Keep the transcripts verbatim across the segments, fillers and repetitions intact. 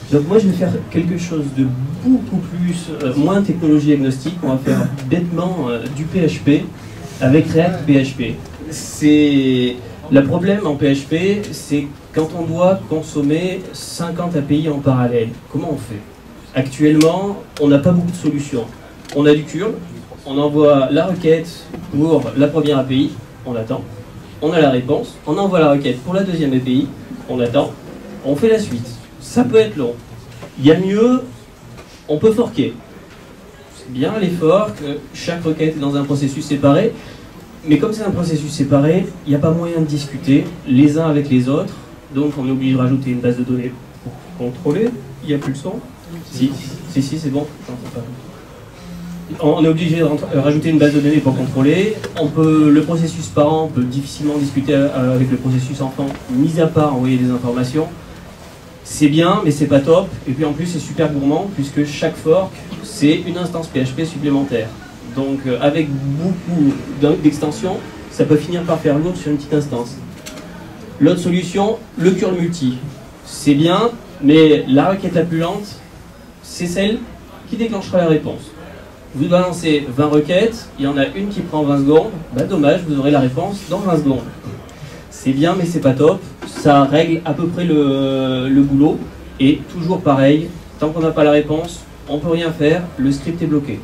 Donc moi je vais faire quelque chose de beaucoup plus, euh, moins technologie agnostique. On va faire bêtement euh, du P H P avec React P H P. C'est le problème en P H P, c'est quand on doit consommer cinquante A P I en parallèle. Comment on fait? Actuellement, on n'a pas beaucoup de solutions. On a du curl, on envoie la requête pour la première A P I, on attend. On a la réponse, on envoie la requête pour la deuxième A P I, on attend. On fait la suite. Ça peut être long. Il y a mieux, on peut forker. C'est bien les forks, chaque requête est dans un processus séparé, mais comme c'est un processus séparé, il n'y a pas moyen de discuter les uns avec les autres, donc on est obligé de rajouter une base de données pour contrôler. Il n'y a plus le son? Si, si, si, c'est bon. On est obligé de rajouter une base de données pour contrôler. On peut, le processus parent peut difficilement discuter avec le processus enfant, mis à part envoyer des informations. C'est bien, mais c'est pas top. Et puis en plus, c'est super gourmand, puisque chaque fork, c'est une instance P H P supplémentaire. Donc euh, avec beaucoup d'extensions, ça peut finir par faire lourd sur une petite instance. L'autre solution, le curl multi. C'est bien, mais la requête la plus lente, c'est celle qui déclenchera la réponse. Vous balancez vingt requêtes, il y en a une qui prend vingt secondes, bah dommage, vous aurez la réponse dans vingt secondes. C'est bien, mais c'est pas top. Ça règle à peu près le, le boulot. Et toujours pareil, tant qu'on n'a pas la réponse, on ne peut rien faire, le script est bloqué.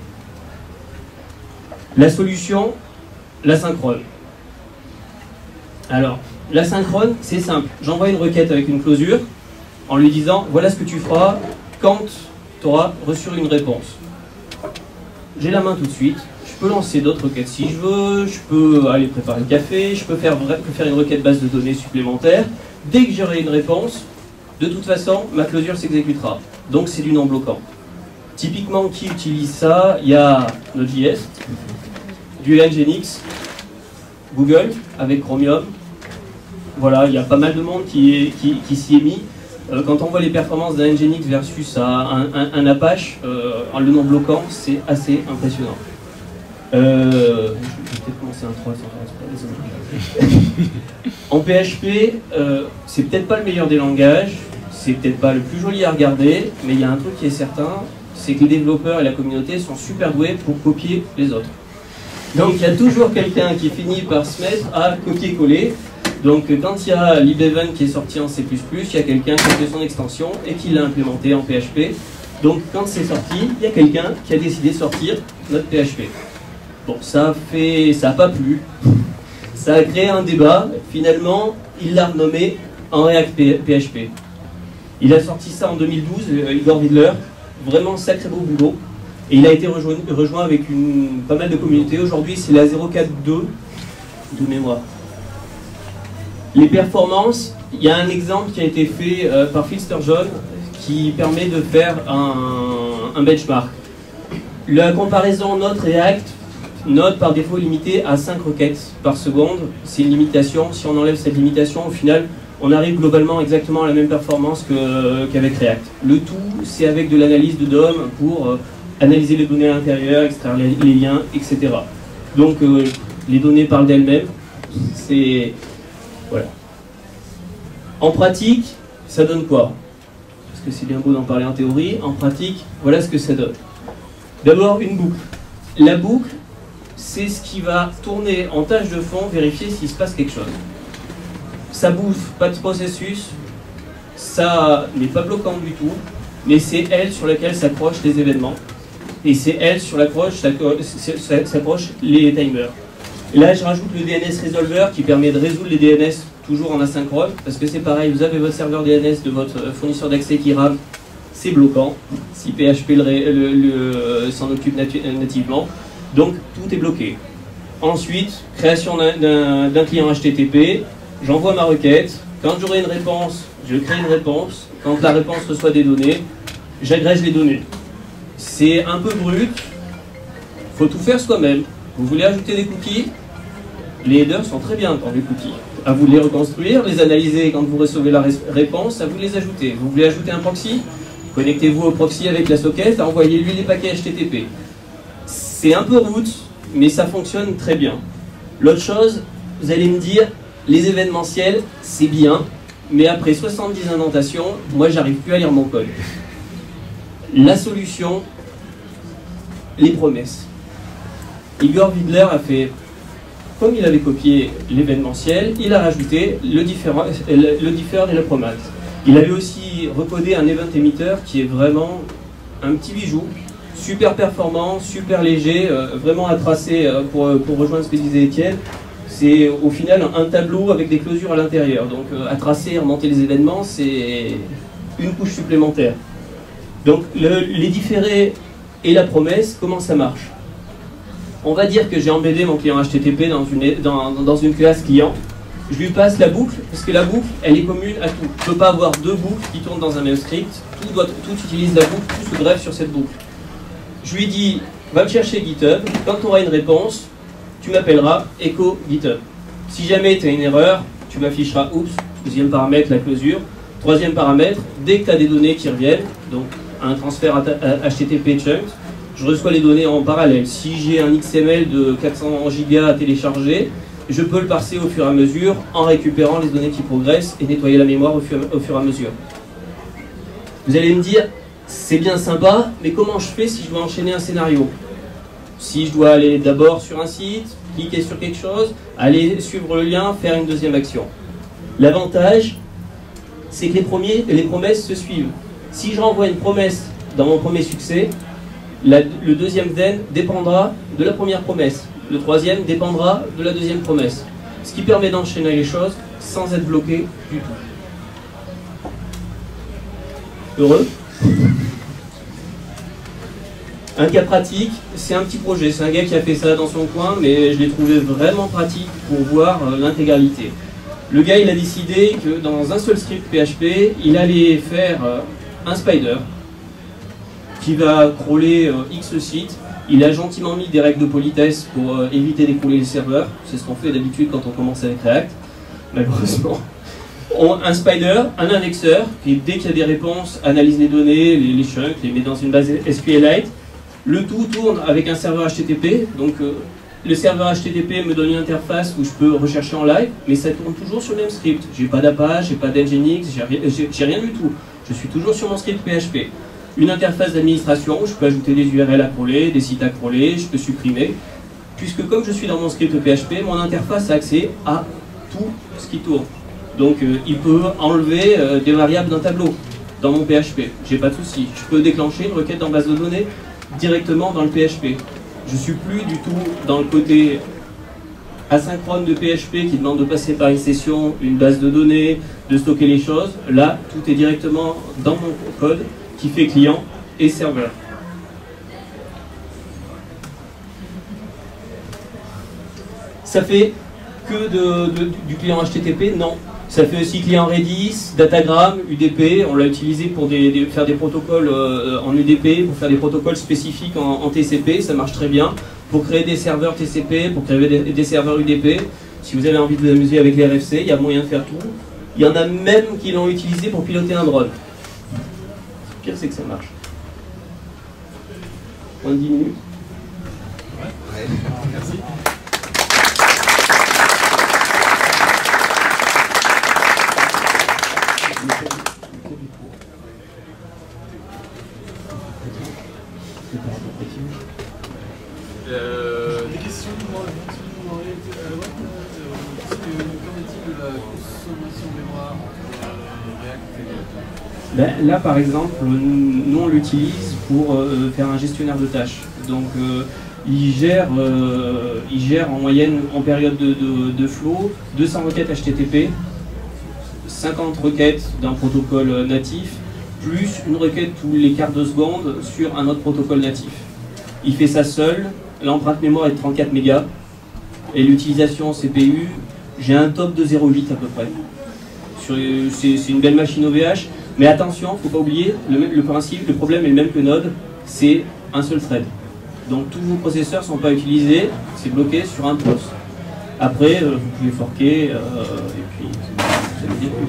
La solution, l'asynchrone. Alors, l'asynchrone, c'est simple. J'envoie une requête avec une closure en lui disant, voilà ce que tu feras quand tu auras reçu une réponse. J'ai la main tout de suite. Je peux lancer d'autres requêtes si je veux, je peux aller préparer le café, je peux faire, faire une requête base de données supplémentaire. Dès que j'aurai une réponse, de toute façon, ma closure s'exécutera. Donc c'est du non bloquant. Typiquement, qui utilise ça? Il y a Node.js, du Nginx, Google avec Chromium. Voilà, il y a pas mal de monde qui, qui, qui s'y est mis. Euh, quand on voit les performances d'un Nginx versus un, un, un Apache, euh, le non bloquant, c'est assez impressionnant. Euh, je vais peut-être commencer un trois sans faire exprès, désolé. En P H P, euh, c'est peut-être pas le meilleur des langages, c'est peut-être pas le plus joli à regarder, mais il y a un truc qui est certain, c'est que les développeurs et la communauté sont super doués pour copier les autres. Donc il y a toujours quelqu'un qui finit par se mettre à copier-coller. Donc quand il y a libevent qui est sorti en C plus plus, il y a quelqu'un qui a fait son extension et qui l'a implémenté en P H P. Donc quand c'est sorti, il y a quelqu'un qui a décidé de sortir notre P H P. Bon, ça fait, ça n'a pas plu. Ça a créé un débat. Finalement, il l'a renommé en React P H P. Il a sorti ça en deux mille douze, Igor Widler. Vraiment sacré beau boulot. Et il a été rejoint, rejoint avec une, pas mal de communautés. Aujourd'hui, c'est la zéro quatre deux de mémoire. Les performances, il y a un exemple qui a été fait euh, par Phil Sturgeon qui permet de faire un, un benchmark. La comparaison Node-React, Node par défaut est limité à cinq requêtes par seconde. C'est une limitation. Si on enlève cette limitation, au final, on arrive globalement exactement à la même performance que, qu'avec React. Le tout, c'est avec de l'analyse de D O M pour euh, analyser les données à l'intérieur, extraire les, les liens, et cetera. Donc, euh, les données parlent d'elles-mêmes. C'est... Voilà. En pratique, ça donne quoi? Parce que c'est bien beau d'en parler en théorie. En pratique, voilà ce que ça donne. D'abord, une boucle. La boucle, c'est ce qui va tourner en tâche de fond, vérifier s'il se passe quelque chose. Ça bouffe pas de processus, ça n'est pas bloquant du tout, mais c'est elle sur laquelle s'accrochent les événements, et c'est elle sur laquelle s'accrochent les timers. Et là, je rajoute le D N S Resolver qui permet de résoudre les D N S toujours en asynchrone, parce que c'est pareil, vous avez votre serveur D N S de votre fournisseur d'accès qui rame, c'est bloquant, si P H P le, le, le, s'en occupe natu nativement. Donc tout est bloqué. Ensuite, création d'un client H T T P, j'envoie ma requête, quand j'aurai une réponse, je crée une réponse, quand la réponse reçoit des données, j'agrège les données. C'est un peu brut, il faut tout faire soi-même. Vous voulez ajouter des cookies? Les headers sont très bien dans les cookies. À vous de les reconstruire, les analyser quand vous recevez la réponse, à vous de les ajouter. Vous voulez ajouter un proxy? Connectez-vous au proxy avec la socket, envoyez-lui les paquets H T T P. C'est un peu route, mais ça fonctionne très bien. L'autre chose, vous allez me dire, les événementiels, c'est bien, mais après soixante-dix indentations, moi j'arrive plus à lire mon code. La solution, les promesses. Igor Widler a fait, comme il avait copié l'événementiel, il a rajouté le différent, le, le differ et la promise. Il avait aussi recodé un event emitter qui est vraiment un petit bijou, super performant, super léger, euh, vraiment à tracer euh, pour, pour rejoindre ce que disait Étienne. C'est au final un tableau avec des closures à l'intérieur. Donc euh, à tracer et remonter les événements, c'est une couche supplémentaire. Donc le, les différés et la promesse, comment ça marche? On va dire que j'ai embêté mon client H T T P dans une, dans, dans une classe client. Je lui passe la boucle, parce que la boucle, elle est commune à tout. Je ne peux pas avoir deux boucles qui tournent dans un même script. Tout, doit, tout utilise la boucle, tout se greffe sur cette boucle. Je lui dis, va me chercher GitHub. Quand tu auras une réponse, tu m'appelleras echo GitHub. Si jamais tu as une erreur, tu m'afficheras oups, deuxième paramètre, la closure. Troisième paramètre, dès que tu as des données qui reviennent, donc un transfert H T T P chunks, je reçois les données en parallèle. Si j'ai un X M L de quatre cents gigas à télécharger, je peux le parser au fur et à mesure en récupérant les données qui progressent et nettoyer la mémoire au fur, au fur et à mesure. Vous allez me dire, c'est bien sympa, mais comment je fais si je dois enchaîner un scénario? Si je dois aller d'abord sur un site, cliquer sur quelque chose, aller suivre le lien, faire une deuxième action. L'avantage, c'est que les, premiers, les promesses se suivent. Si je renvoie une promesse dans mon premier succès, la, le deuxième then dépendra de la première promesse. Le troisième dépendra de la deuxième promesse. Ce qui permet d'enchaîner les choses sans être bloqué du tout. Heureux? Un cas pratique, c'est un petit projet. C'est un gars qui a fait ça dans son coin, mais je l'ai trouvé vraiment pratique pour voir l'intégralité. Le gars, il a décidé que dans un seul script P H P, il allait faire un spider qui va crawler X sites. Il a gentiment mis des règles de politesse pour euh, éviter d'écrouler les serveurs. C'est ce qu'on fait d'habitude quand on commence avec React, malheureusement. On, un spider, un indexeur, qui dès qu'il y a des réponses, analyse les données, les, les chunks, les met dans une base SQLite. Le tout tourne avec un serveur H T T P. Donc euh, le serveur H T T P me donne une interface où je peux rechercher en live, mais ça tourne toujours sur le même script. J'ai pas d'Apache, j'ai pas d'Nginx, j'ai rien du tout. Je suis toujours sur mon script P H P. Une interface d'administration où je peux ajouter des U R L à crawler, des sites à crawler, je peux supprimer. Puisque comme je suis dans mon script P H P, mon interface a accès à tout ce qui tourne. Donc euh, il peut enlever euh, des variables d'un tableau dans mon P H P. J'ai pas de souci. Je peux déclencher une requête en base de données directement dans le P H P. Je suis plus du tout dans le côté asynchrone de P H P qui demande de passer par une session, une base de données, de stocker les choses. Là, tout est directement dans mon code qui fait client et serveur. Ça fait que de, de, du client H T T P? Non. Ça fait aussi client Redis, Datagram, U D P. On l'a utilisé pour des, des, faire des protocoles euh, en U D P, pour faire des protocoles spécifiques en, en T C P. Ça marche très bien. Pour créer des serveurs T C P, pour créer des, des serveurs U D P. Si vous avez envie de vous amuser avec les R F C, il y a moyen de faire tout. Il y en a même qui l'ont utilisé pour piloter un drone. Le pire, c'est que ça marche. Moins de dix minutes. Ouais, ouais. Merci. Euh, des questions moi, qu'en est-il de la consommation de mémoire entre React et ben, là par exemple, nous on l'utilise pour euh, faire un gestionnaire de tâches. Donc euh, il, gère, euh, il gère en moyenne en période de, de, de flow deux cents requêtes H T T P, cinquante requêtes d'un protocole natif, plus une requête tous les quarts de seconde sur un autre protocole natif. Il fait ça seul. L'empreinte mémoire est de trente-quatre mégas et l'utilisation C P U, j'ai un top de zéro virgule huit à peu près. C'est une belle machine O V H, mais attention, il ne faut pas oublier, le, le principe, le problème est le même que Node, c'est un seul thread. Donc tous vos processeurs ne sont pas utilisés, c'est bloqué sur un poste. Après, euh, vous pouvez forquer euh, et puis ça veut dire plus.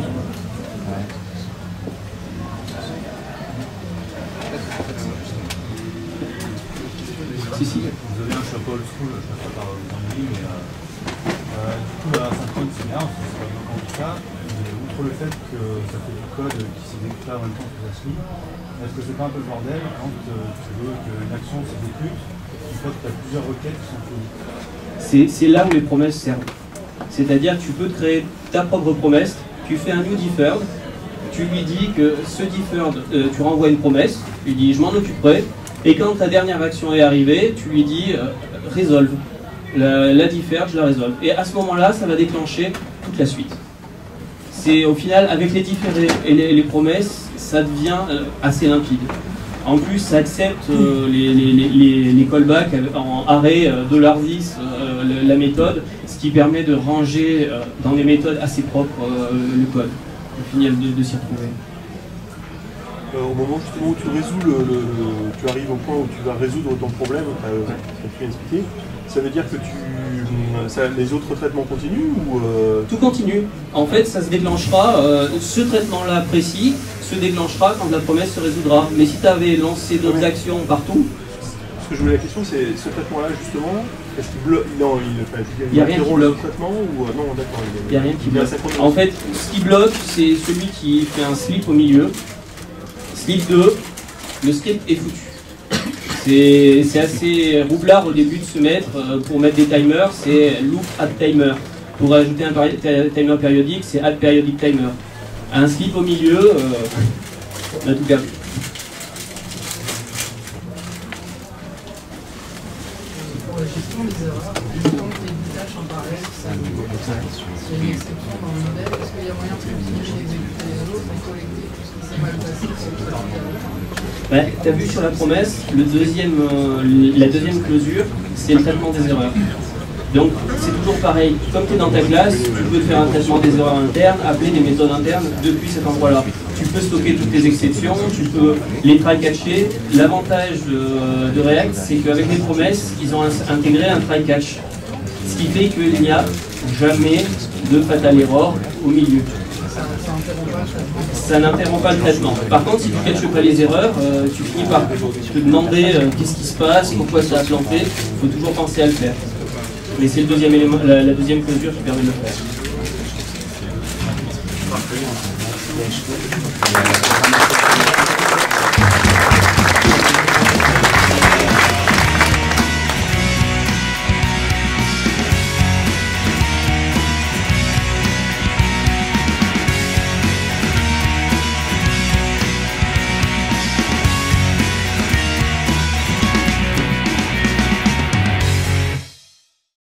Si, si. Vous avez un chapeau old school, je ne sais pas par vous en mais euh, euh, du coup, la synchrone, c'est bien, c'est vraiment comme ça. entre le fait que ça fait du code qui s'exécute en même temps que ça se lit, est-ce que c'est pas un peu le bordel quand euh, tu veux qu'une action s'exécute, une fois que tu as plusieurs requêtes qui sont finies? C'est là où les promesses servent. C'est-à-dire que tu peux te créer ta propre promesse, tu fais un new deferred, tu lui dis que ce deferred, euh, tu renvoies une promesse, tu lui dis je m'en occuperai, et quand ta dernière action est arrivée, tu lui dis euh, resolve. La, la deferred, je la résolve. Et à ce moment-là, ça va déclencher toute la suite. C'est au final, avec les différés et les, les promesses, ça devient euh, assez limpide. En plus, ça accepte euh, les, les, les, les callbacks en arrêt euh, $dollar dix euh, la méthode, ce qui permet de ranger euh, dans des méthodes assez propres euh, le code, au final de, de s'y retrouver. Euh, au moment justement où tu résous le, le, le- tu arrives au point où tu vas résoudre ton problème, tu as, tu viens d'expliquer, ça veut dire que tu, ça, les autres traitements continuent ou euh... Tout continue. En fait, ça se déclenchera, euh, ce traitement-là précis se déclenchera quand la promesse se résoudra. Mais si tu avais lancé d'autres actions partout, Ce que je voulais la question, c'est ce traitement-là justement, est-ce qu'il bloque? Non, il, enfin, il, Il y a rien qui interrompt le bloque. traitement ou euh, non, d'accord. il n'y a rien qui il est bloque. asynchroné. En fait, ce qui bloque, c'est celui qui fait un slip au milieu. Slip deux, le script est foutu. C'est c'est assez roublard au début de se mettre, euh, pour mettre des timers, c'est loop add timer. Pour ajouter un pari- timer périodique, c'est add periodic timer. Un slip au milieu, euh, on a tout perdu. Pour la gestion des erreurs, quand tu as une tâche en parallèle, ça s'il y a une exception dans le modèle, est-ce qu'il y a moyen de continuer d'exécuter les autres et collecter tout ce qui s'est mal passé sur le truc? Ouais, tu as vu sur la promesse, le deuxième, euh, la deuxième closure, c'est le traitement des erreurs. Donc c'est toujours pareil, comme tu es dans ta classe, tu peux faire un traitement des erreurs internes, appeler des méthodes internes depuis cet endroit-là. Tu peux stocker toutes tes exceptions, tu peux les try-catcher. L'avantage de, de React, c'est qu'avec les promesses, ils ont intégré un try-catch. Ce qui fait qu'il n'y a jamais de fatal error au milieu. Ça n'interrompt pas le traitement. Par contre, si tu ne catches pas les erreurs, euh, tu finis par te demander euh, qu'est-ce qui se passe, pourquoi ça a planté. Il faut toujours penser à le faire. Mais c'est le deuxième élément, la, la deuxième closure qui permet de le faire.